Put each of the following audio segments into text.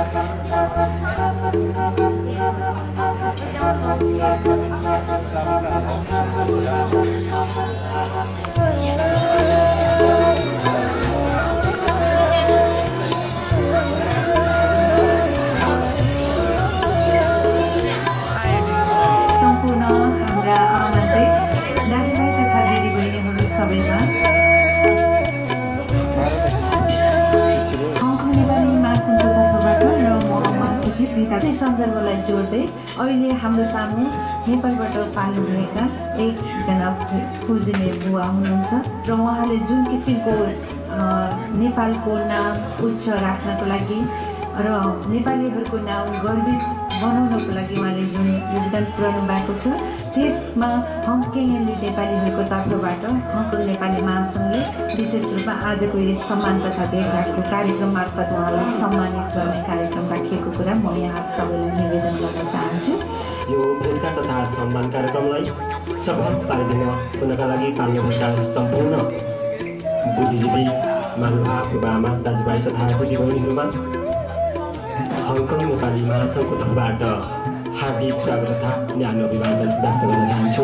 सन्दर्भलाई जोड्दै अहिले हाम्रो सामु नेपालबाट पाल्नु भएका एकजना पूजनीय बुवा हुनुहुन्छ र उहाँले जुन किसिमको नेपालको नाम उच्च राख्नको लागि र नेपालीहरूको नाम गर्वित बनाउनको लागि उहाँले जुन योगदान पुर्याउनु भएको छ त्यसमा हङकङले नेपालीहरूको तर्फबाट हङकङ नेपाली महासङ्घले विशेष रूपमा आजको यस सम्मान तथा भेटघाटको कार्यक्रम मार्फत उहाँलाई सम्मानित गर्ने कार्यक्रम राखिएको कुरा म यहाँ सबैलाई निवेदन गर्न चाहन्छु। यो भेटघाट तथा सम्मान कार्यक्रमलाई सफल पारिदिन हुनका लागि पाल्नुभएका सम्पूर्ण बुद्धिजीवी महानुभाव बाबा दाजुभाइ तथा दिदीबहिनीहरूमा हङकङ नेपाली महासङ्घको तर्फबाट हार्दिक स्वागत तथा न्यानो अभिवादन व्यक्त गर्न चाहन्छु।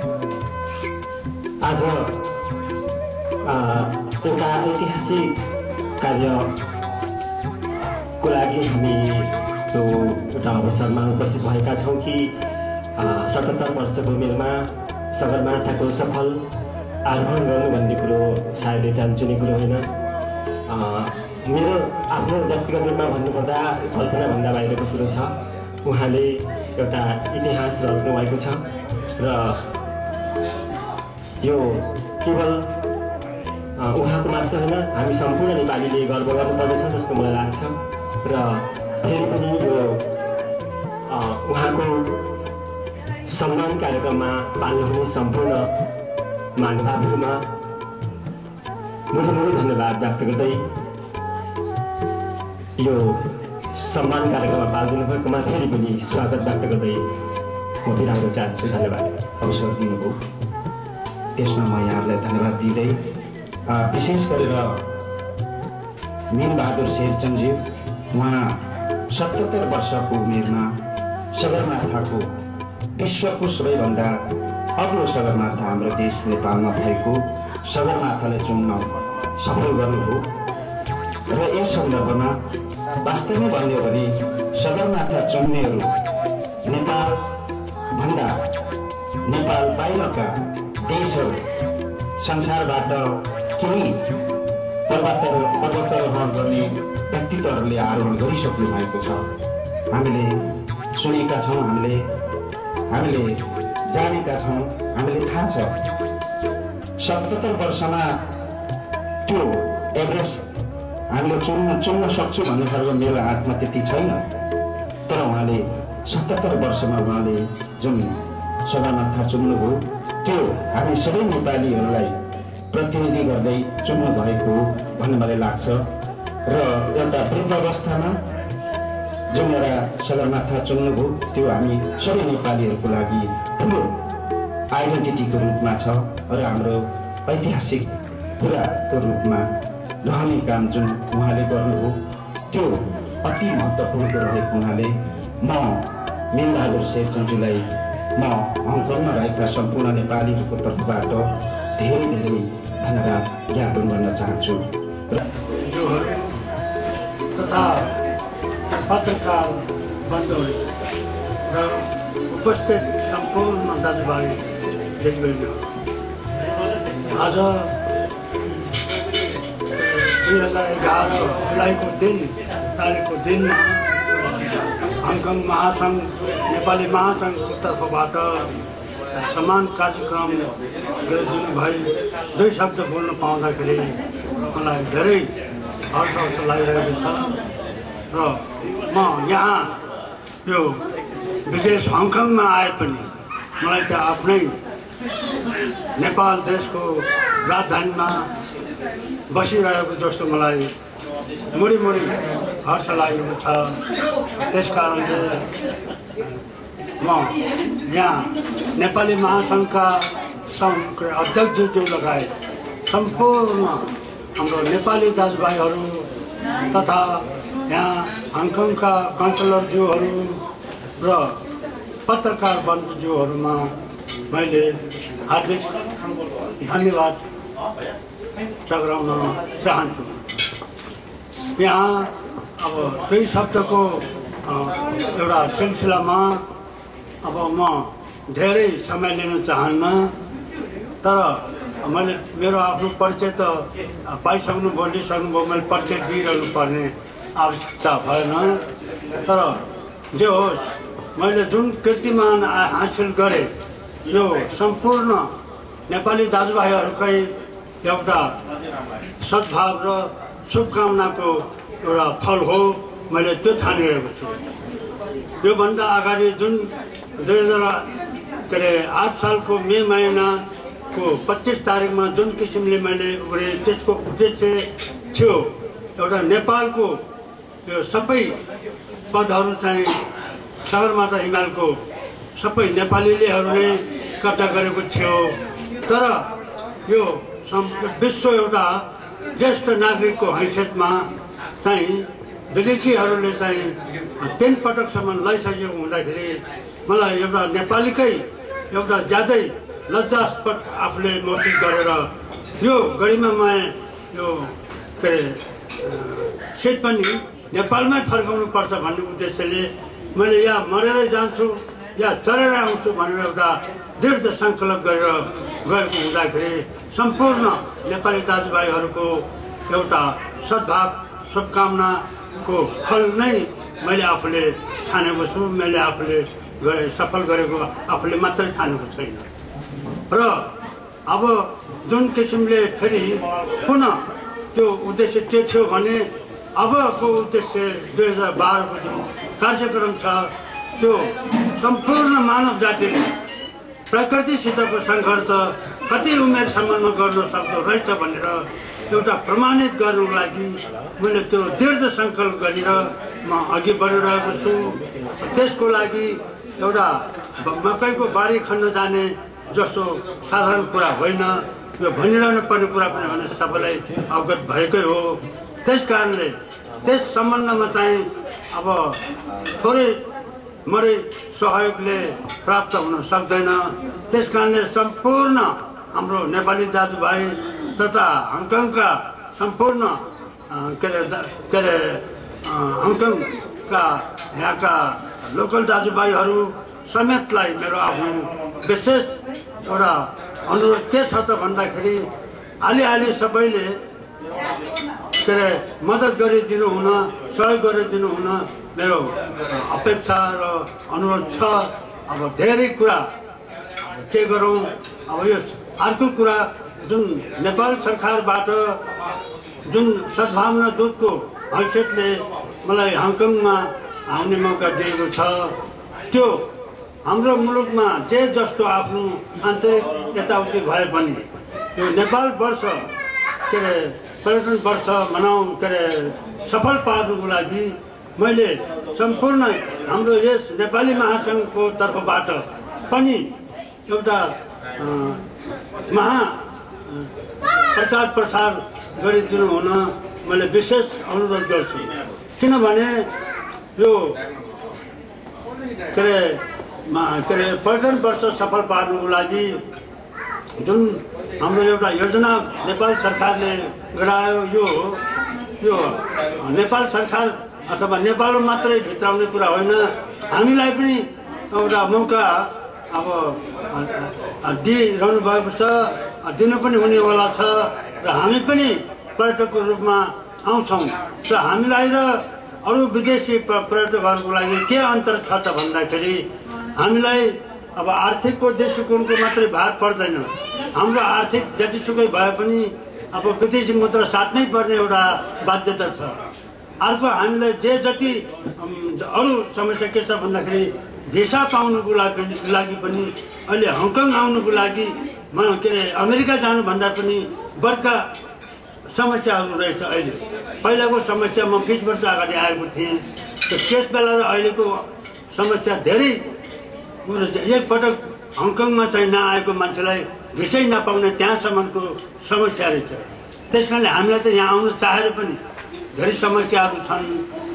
आज एउटा ऐतिहासिक कार्यको लागि हामी त्यो एउटा अवसरमा उपस्थित भएका छौँ कि 77 वर्षको उमेरमा सगरमाथाको सफल आरोहण गर्नु भन्ने कुरो सायदै चान्चुने कुरो होइन। मेरो आफ्नो व्यक्तिगत रूपमा भन्नुपर्दा कल्पनाभन्दा बाहिरको कुरो छ। उहाँले एउटा इतिहास रच्नु भएको छ र यो केवल उहाँको मात्र होइन, हामी सम्पूर्ण नेपालीले गर्व गर्नुपर्दछ जस्तो मलाई लाग्छ। र फेरि पनि यो उहाँको सम्मान कार्यक्रममा पाल्नुहुने सम्पूर्ण महानुभावहरूमा मुटुमुटु धन्यवाद व्यक्त गर्दै यो सम्मान कार्यक्रममा पाल्दिनु भएकोमा फेरि पनि स्वागत व्यक्त गर्दै म बिराउन चाहन्छु। धन्यवाद। अवसर दिनुभयो त्यसमा म यहाँहरूलाई धन्यवाद दिँदै विशेष गरेर मीनबहादुर शेरचन्दज्यू उहाँ 77 वर्षको उमेरमा सगरमाथाको विश्वको सबैभन्दा अग्लो सगरमाथा हाम्रो देश नेपालमा भएको सगरमाथालाई चुन्न सफल गर्नुभयो। र यस सन्दर्भमा वास्तवमै भन्ने हो भने सगरमाथा चुन्नेहरू नेपालभन्दा नेपाल बाहिरका देशहरू संसारबाट केही पर्वतारोहण गर्ने व्यक्तित्वहरूले आरोहण गरिसक्नु भएको छ। हामीले सुनेका छौँ, हामीले जानेका छौँ, हामीले थाहा छ। 77 वर्षमा त्यो एभरेस्ट हामीले चुन्न सक्छु भन्ने खालको मेरो हातमा त्यति छैन, तर उहाँले 77 वर्षमा उहाँले जुन सगरमाथा चुन्नुभयो त्यो हामी सबै नेपालीहरूलाई प्रतिनिधि गर्दै चुन्नु भएको भन्ने मलाई लाग्छ। र एउटा वृद्ध अवस्थामा जुन एउटा सगरमाथा चुन्नुभयो त्यो हामी सबै नेपालीहरूको लागि ठुलो आइडेन्टिटीको रूपमा छ र हाम्रो ऐतिहासिक कुराको रूपमा रहने काम जुन उहाँले गर्नुभयो त्यो अति महत्त्वपूर्ण रहेको हुनाले म मीनबहादुर शेरचन्दज्यूलाई म हङकङमा रहेका सम्पूर्ण नेपालीहरूको तर्फबाट धेरै धेरै धन्यवाद ज्ञापन गर्न चाहन्छु। तथा पत्रकार बन्धुहरू र उपस्थित सम्पूर्ण दाजुभाइ दिदीबहिनी, आज 2011 जुलाईको तारिकको दिनमा हङकङ महासङ्घ नेपाली महासङ्घको तर्फबाट सम्मान कार्यक्रम गरिदिनु भई 2 शब्द बोल्न पाउँदाखेरि मलाई धेरै हर्ष लागिरहेको छ। र म यहाँ यो विदेश हङकङमा आए पनि मलाई त्यहाँ आफ्नै नेपाल देशको राजधानीमा बसिरहेको जस्तो मलाई मुडी हर्ष लागेको छ। त्यस कारणले म यहाँ नेपाली महासङ्घका अध्यक्षज्यू लगायत सम्पूर्ण हाम्रो नेपाली दाजुभाइहरू तथा यहाँ हङकङका काउन्सिलरज्यूहरू र पत्रकार बन्धुज्यूहरूमा मैले हार्दिक धन्यवाद टक्राउन चाहन्छु। यहाँ अब केही शब्दको एउटा सिलसिलामा अब म धेरै समय लिन चाहन्न, तर मैले मेरो आफ्नो परिचय त पाइसक्नु बोलिसक्नुभयो, मैले परिचय दिइरहनु पर्ने आवश्यकता भएन। तर जे होस्, मैले जुन कीर्तिमान हासिल गरेँ यो सम्पूर्ण नेपाली दाजुभाइहरूकै एउटा सद्भाव र शुभकामनाको एउटा फल हो, मैले त्यो ठानिरहेको छु। योभन्दा अगाडि जुन 2008 सालको मे महिनाको 25 तारिकमा जुन किसिमले मैले गरेँ त्यसको उद्देश्य थियो एउटा नेपालको यो सबै पदहरू चाहिँ सगरमाथा हिमालको सबै नेपालीलेहरूले कब्जा गरेको थियो। तर यो विश्व एउटा ज्येष्ठ नागरिकको हैसियतमा चाहिँ विदेशीहरूले चाहिँ 3 पटकसम्म लैसकेको हुँदाखेरि मलाई एउटा नेपालीकै एउटा ज्यादै लज्जास्पद आफूले महसुस गरेर यो गरिमामय यो के अरे सिट पनि नेपालमै फर्काउनु पर्छ भन्ने उद्देश्यले मैले या मरेरै जान्छु या चरेर आउँछु भनेर एउटा दृढ सङ्कल्प गरेर गएको हुँदाखेरि सम्पूर्ण नेपाली दाजुभाइहरूको एउटा सद्भाव शुभकामनाको फल नै मैले आफूले ठानेको छु। मैले आफूले सफल गरेको आफूले मात्रै ठानेको छैन। र अब जुन किसिमले फेरि पुनः त्यो उद्देश्य के थियो भने अबको उद्देश्य 2012 को जुन कार्यक्रम छ त्यो सम्पूर्ण मानव जातिले प्रकृतिसितको सङ्घर्ष कति उमेरसम्ममा गर्न सक्दो रहेछ भनेर एउटा प्रमाणित गर्नुको लागि मैले त्यो दृढ सङ्कल्प गरेर म अघि बढिरहेको छु। त्यसको लागि एउटा मकैको बारी खन्न जाने जस्तो साधारण कुरा होइन, यो भनिरहनु पर्ने कुरा पनि भने सबैलाई अवगत भएकै हो। त्यस कारणले त्यस सम्बन्धमा चाहिँ अब थोरै मरै सहयोगले प्राप्त हुन सक्दैन। त्यस कारणले सम्पूर्ण हाम्रो नेपाली दाजुभाइ तथा हङकङका सम्पूर्ण के अरे हङकङका यहाँका लोकल दाजुभाइहरू समेतलाई मेरो आफ्नो विशेष एउटा अनुरोध के छ त भन्दाखेरि अलि सबैले के अरे मद्दत गरिदिनु हुन, सहयोग गरिदिनु हुन मेरो अपेक्षा र अनुरोध छ। अब धेरै कुरा के गरौँ, अब यो अर्को कुरा जुन नेपाल सरकारबाट जुन सद्भावना दूतको हैसियतले मलाई हङकङमा आउने मौका दिएको छ, त्यो हाम्रो मुलुकमा जे जस्तो आफ्नो आन्तरिक यताउति भए पनि यो नेपाल वर्ष के अरे पर्यटन वर्ष मनाउँ के अरे सफल पार्नुको लागि मैले सम्पूर्ण हाम्रो यस नेपाली महासङ्घको तर्फबाट पनि एउटा महा प्रचार प्रसार गरिदिनु हुन मैले विशेष अनुरोध गर्छु। किनभने यो के अरे पर्यटन वर्ष सफल पार्नुको लागि जुन हाम्रो एउटा योजना नेपाल सरकारले गरायो, यो नेपाल सरकार अथवा नेपालमा मात्रै भित्राउने कुरा होइन, हामीलाई पनि एउटा मौका अब दिइरहनु भएको छ, दिनु पनि हुनेवाला छ र हामी पनि पर्यटकको रूपमा आउँछौँ। र हामीलाई र अरू विदेशी पर्यटकहरूको लागि के अन्तर छ त भन्दाखेरि हामीलाई अब आर्थिकको दृष्टिकोणको मात्रै भार पर्दैन। हाम्रो आर्थिक जतिसुकै भए पनि अब विदेशी मुद्रा साट्नै पर्ने एउटा बाध्यता छ। अर्को हामीलाई जे जति अरू समस्या के छ भन्दाखेरि भिसा पाउनुको लागि पनि अहिले हङकङ आउनुको लागि के अरे अमेरिका जानुभन्दा पनि बढ्ता समस्याहरू रहेछ। अहिले पहिलाको समस्या म 20 वर्ष अगाडि आएको थिएँ, त्यस बेला र अहिलेको समस्या धेरै एकपटक हङकङमा चाहिँ नआएको मान्छेलाई भिसै नपाउने त्यहाँसम्मको समस्या रहेछ। त्यस कारणले हामीलाई त यहाँ आउनु चाहेर पनि धेरै समस्याहरू छन्।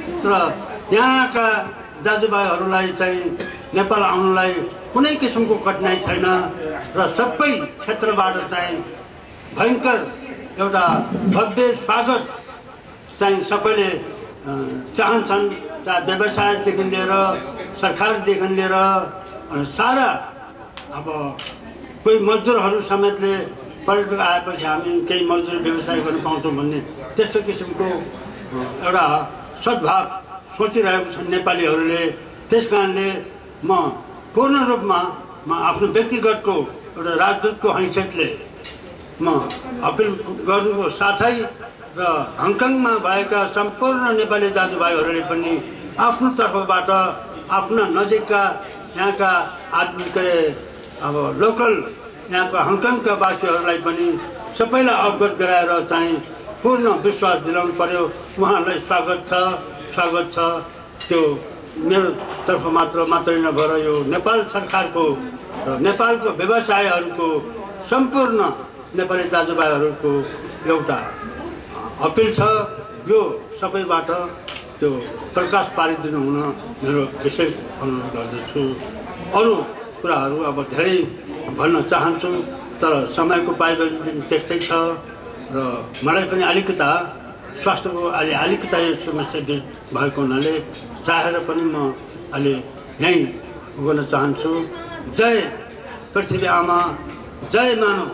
तर यहाँका दाजुभाइहरूलाई चाहिँ नेपाल आउनलाई कुनै किसिमको कठिनाइ छैन र सबै क्षेत्रबाट चाहिँ भयङ्कर एउटा भव्य स्वागत चाहिँ सबैले चाहन्छन्। चाहे व्यवसायदेखि लिएर सरकारदेखि लिएर सारा अब कोही मजदुरहरू समेतले पर्यटक आएपछि हामी केही मजदुर व्यवसाय गर्न पाउँछौँ भन्ने त्यस्तो किसिमको एउटा सद्भाव सोचिरहेको छन् नेपालीहरूले। त्यस कारणले म पूर्ण रूपमा आफ्नो व्यक्तिगतको एउटा राजदूतको हैसियतले म अपिल गर्नुको साथै र हङकङमा भएका सम्पूर्ण नेपाली दाजुभाइहरूले पनि आफ्नो तर्फबाट आफ्ना नजिकका यहाँका आदमी के अरे अब लोकल यहाँका हङकङका वासीहरूलाई पनि सबैलाई अवगत गराएर चाहिँ पूर्ण विश्वास दिलाउनु पर्यो। उहाँहरूलाई स्वागत छ। त्यो मेरो तर्फ मात्रै नभएर यो नेपाल सरकारको र नेपालको व्यवसायहरूको सम्पूर्ण नेपाली दाजुभाइहरूको एउटा अपिल छ। यो सबैबाट त्यो प्रकाश पारिदिनु हुन मेरो विशेष अनुरोध गर्दछु। अरू कुराहरू अब धेरै भन्न चाहन्छु तर समयको पाइबन्दी त्यस्तै छ र मलाई पनि अलिकता स्वास्थ्यको अलिकता यो समस्या भएको हुनाले चाहेर पनि म अहिले यहीँ गर्न चाहन्छु। जय पृथ्वी आमा, जय मानव।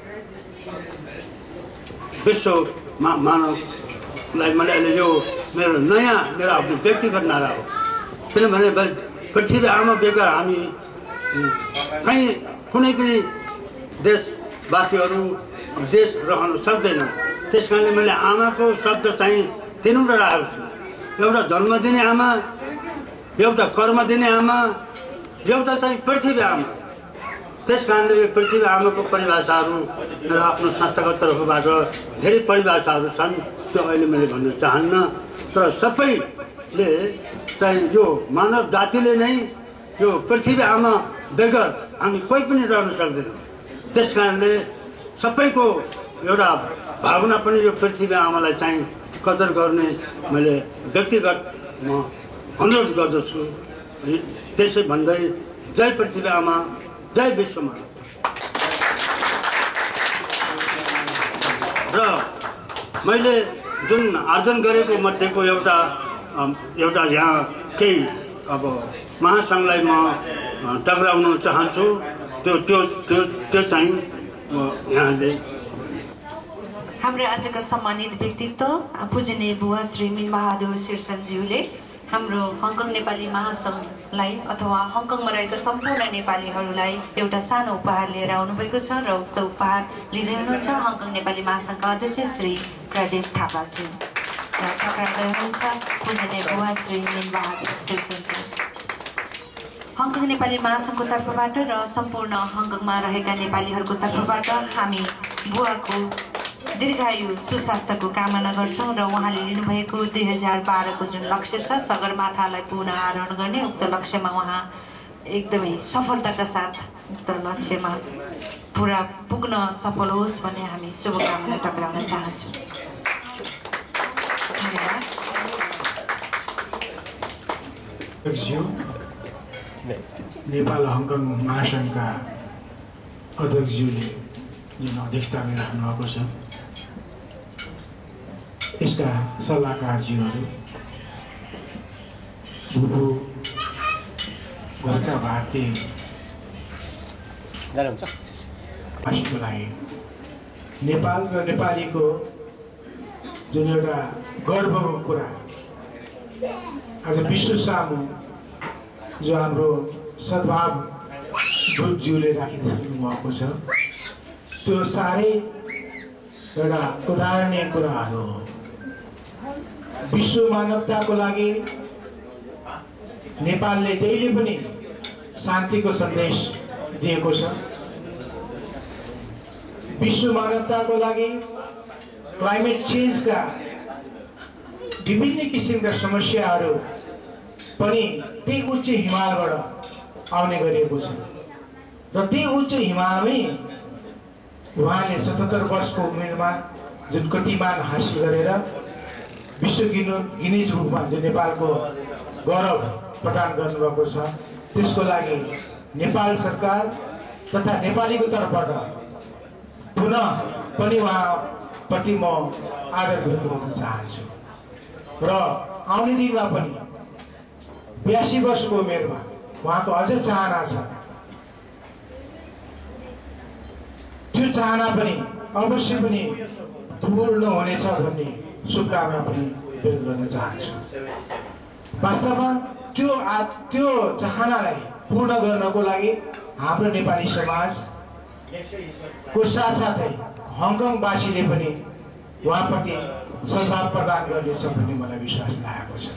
विश्व मानवलाई मैले अहिले यो मेरो आफ्नो व्यक्तिगत नारा हो। किनभने पृथ्वी आमा बेगर हामी कहीँ कुनै पनि देशवासीहरू देश रहन सक्दैन। त्यस कारणले मैले आमाको शब्द चाहिँ तिनवटा राखेको छु। एउटा जन्म दिने आमा, एउटा कर्म दिने आमा, एउटा चाहिँ पृथ्वी आमा। त्यस कारणले यो पृथ्वी आमाको परिभाषाहरू मेरो आफ्नो संस्थागत तर्फबाट धेरै परिभाषाहरू छन्, त्यो अहिले मैले भन्न चाहन्न। तर सबैले चाहिँ यो मानव जातिले नै यो पृथ्वी आमा बेगर हामी कोही पनि रहन सक्दैनौँ। त्यस कारणले सबैको एउटा भावना पनि यो पृथ्वी आमालाई चाहिँ कदर गर्ने मैले व्यक्तिगत म अनुरोध गर्दछु। त्यसै भन्दै जय पृथ्वी आमा, जय विश्वमा। र मैले जुन आर्जन गरेको मध्येको एउटा यहाँ केही अब महासङ्घलाई म टक्राउन चाहन्छु। त्यो चाहिँ यहाँले हाम्रो आजका सम्मानित व्यक्तित्व पूजनीय बुवा श्री मिनबहादुर शेरचनज्यूले हाम्रो हङकङ नेपाली महासङ्घलाई अथवा हङकङमा रहेका सम्पूर्ण नेपालीहरूलाई एउटा सानो उपहार लिएर आउनुभएको छ र उक्त उपहार लिँदै हुनुहुन्छ हङकङ नेपाली महासङ्घका अध्यक्ष श्री प्रदीप थापाज्यू र टक्राउँदै हुनुहुन्छ पूजनीय बुवा श्री मिनबहादुर शेरचनज्यू। हङकङ नेपाली महासङ्घको तर्फबाट र सम्पूर्ण हङकङमा रहेका नेपालीहरूको तर्फबाट हामी बुवाको दीर्घायु सुस्वास्थ्यको कामना गर्छौँ र उहाँले लिनुभएको 2012को जुन लक्ष्य छ सगरमाथालाई पुनः आरोहण गर्ने, उक्त लक्ष्यमा उहाँ एकदमै सफलताका साथ उक्त लक्ष्यमा पुरा पुग्न सफल होस् भन्ने हामी शुभकामना टक्राउन चाहन्छौँ। नेपाल हङकङ महासङ्घका अध्यक्षज्यूले जुन अध्यक्षता गरिराख्नु भएको छ, यसका सल्लाहकारज्यूहरू, बुबु घरका भारतीय भाषीको लागि नेपाल र नेपालीको जुन एउटा गर्वको कुरा आज विश्व सामु जो हाम्रो सद्भाव दूतज्यूले राखिदिनु भएको छ, त्यो साह्रै एउटा उदाहरणीय कुराहरू हो। विश्व मानवताको लागि नेपालले जहिले पनि शान्तिको सन्देश दिएको छ। विश्व मानवताको लागि क्लाइमेट चेन्जका विभिन्न किसिमका समस्याहरू पनि त्यही उच्च हिमालबाट आउने गरिएको छ र त्यही उच्च हिमालमै उहाँले 77 वर्षको उमेरमा जुन कीर्तिमान हासिल गरेर विश्व गिनिज बुकमा जो नेपालको गौरव प्रदान गर्नुभएको छ त्यसको लागि नेपाल सरकार तथा नेपालीको तर्फबाट पुनः पनि उहाँप्रति म आदर व्यक्त गर्न चाहन्छु र आउने दिनमा पनि 82 वर्षको उमेरमा उहाँको अझ चाहना छ त्यो चाहना पनि अवश्य पनि पूर्ण हुनेछ भन्ने शुभकामना पनि व्यक्त गर्न चाहन्छु। वास्तवमा त्यो चाहनालाई पूर्ण गर्नको लागि हाम्रो नेपाली समाजको साथसाथै हङकङवासीले पनि उहाँप्रति सद्भाव प्रदान गर्नेछ भन्ने मलाई विश्वास लागेको छ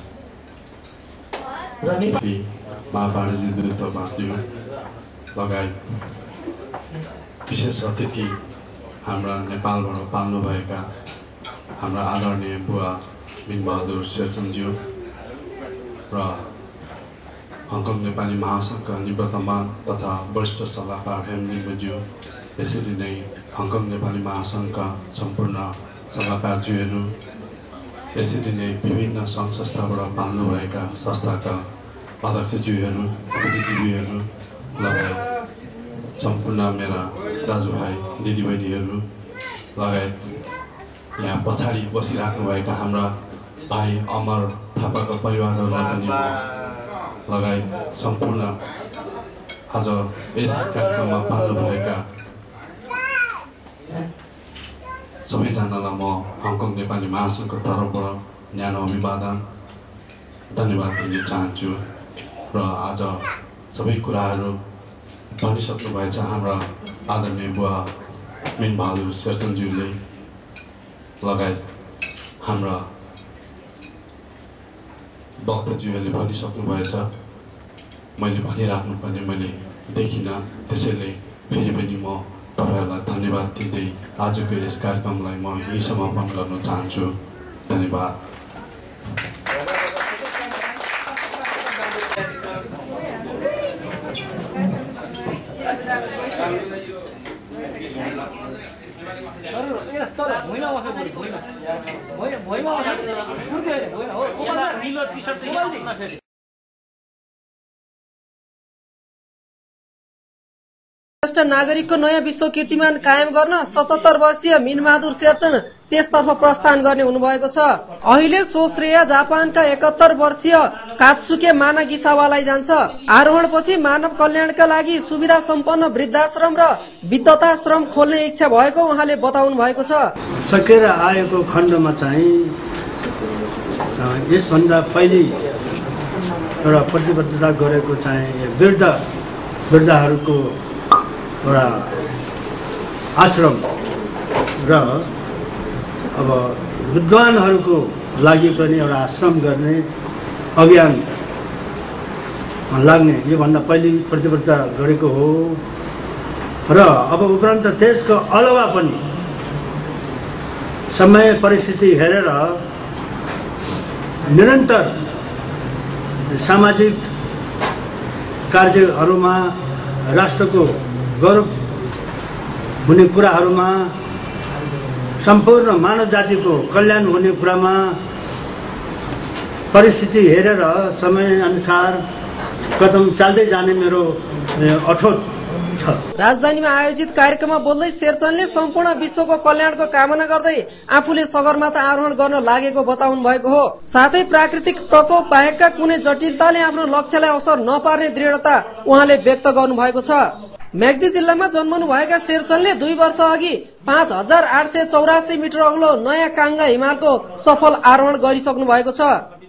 र नेपाली महावाणिज्य दूतावासज्यू लगायत विशेष अतिथि हाम्रा नेपालबाट पाल्नुभएका हाम्रा आदरणीय बुवा मिनबहादुर शेरचनज्यू र हङकङ नेपाली महासङ्घका निवर्तमान तथा वरिष्ठ सल्लाहकार हेमलिम्बज्यू, यसरी नै हङकङ नेपाली महासङ्घका सम्पूर्ण सल्लाहकारज्यूहरू, यसरी नै विभिन्न सङ्घ संस्थाबाट पाल्नुभएका संस्थाका अध्यक्षज्यूहरू, अतिथिज्यूहरू लगायत सम्पूर्ण मेरा दाजुभाइ दिदीबहिनीहरू लगायत यहाँ पछाडि बसिराख्नुभएका हाम्रा भाइ अमर थापाका परिवारहरूलाई पनि लगायत सम्पूर्ण आज यस कार्यक्रममा पाल्नुभएका सबैजनालाई म हङकङ नेपाली महासङ्घको तर्फबाट न्यानो अभिवादन धन्यवाद दिन चाहन्छु र आज सबै कुराहरू भनिसक्नुभएछ हाम्रा आदरणीय बुवा मिनबहादुर शेरचनज्यूले लगायत हाम्रा वक्ताज्यूहरूले भनिसक्नुभएछ। मैले भनिराख्नुपर्ने मैले देखिनँ, त्यसैले फेरि पनि म तपाईँहरूलाई धन्यवाद दिँदै आजको यस कार्यक्रमलाई म यही समापन गर्न चाहन्छु। धन्यवाद। राष्ट्र नागरिकको नयाँ विश्व कीर्तिमान कायम गर्न 77 वर्षीय मिनबहादुर शेरचन त्यसतर्फ प्रस्थान गर्ने हुनुभएको छ। अहिले सो श्रेय जापानका 71 वर्षीय कात्सुके मानागिसावालाई जान्छ। आरोहणपछि मानव कल्याणका लागि सुविधा सम्पन्न वृद्धाश्रम र विधताश्रम खोल्ने इच्छा भएको उहाँले बताउनु भएको छ। सकेर आएको खण्डमा चाहिँ यसभन्दा पहिले एउटा प्रतिबद्धता गरेको चाहिँ वृद्धहरूको एउटा आश्रम र अब विद्वानहरूको लागि पनि एउटा आश्रम गर्ने अभियानमा लाग्ने योभन्दा पहिले प्रतिबद्धता गरेको हो र अब उपरान्त त्यसको अलावा पनि समय परिस्थिति हेरेर निरन्तर सामाजिक कार्यहरूमा राष्ट्रको गौरव हुने कुराहरूमा सम्पूर्ण मानव जातिको कल्याण हुने कुरामा परिस्थिति हेरेर समय अनुसार कदम चाल्दै जाने मेरो अठोट छ। राजधानीमा आयोजित कार्यक्रममा बोल्दै शेरचनले सम्पूर्ण विश्वको कल्याणको कामना गर्दै आफूले सगरमाथा आरोहण गर्न लागेको बताउनु भएको हो। साथै प्राकृतिक प्रकोप बाहेकका कुनै जटिलताले आफ्नो लक्ष्यलाई असर नपार्ने दृढता उहाँले व्यक्त गर्नु भएको छ। म्याग्दी जिल्लामा जन्मनु भएका शेरचनले 2 वर्ष अघि 5884 मिटर अग्लो नयाँ काङ्गा हिमालको सफल आरोहण गरिसक्नु भएको छ।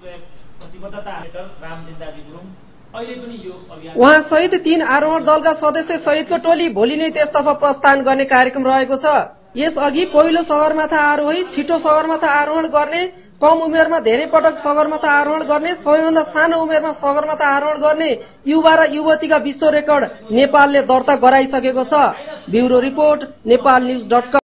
उहाँ सहित 3 आरोहण दलका सदस्य सहितको टोली भोलि नै त्यसतर्फ प्रस्थान गर्ने कार्यक्रम रहेको छ। यसअघि पहिलो सगरमाथा आरोही, छिटो सगरमाथा आरोहण गर्ने, कम उमेरमा धेरै पटक सगरमाथा आरोहण गर्ने, सबैभन्दा सानो उमेरमा सगरमाथा आरोहण गर्ने युवा र युवतीका विश्व रेकर्ड नेपालले दर्ता गराइसकेको छ। Bureau report, Nepal न्यूज.com।